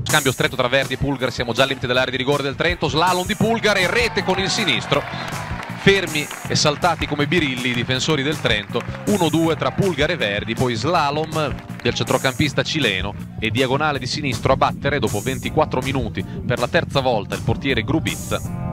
Scambio stretto tra Verdi e Pulgar, siamo già al limite dell'area di rigore del Trento, slalom di Pulgar e rete con il sinistro. Fermi e saltati come birilli i difensori del Trento, 1-2 tra Pulgar e Verdi, poi slalom del centrocampista cileno e diagonale di sinistro a battere dopo 24 minuti per la terza volta il portiere Grubiz.